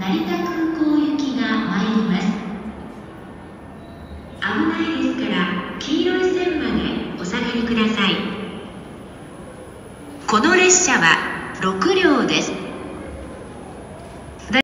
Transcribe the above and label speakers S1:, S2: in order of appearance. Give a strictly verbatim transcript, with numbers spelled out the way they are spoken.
S1: 成田空港行きが参ります。危ないですから黄色い線までお下がりください。この列車はろく両です。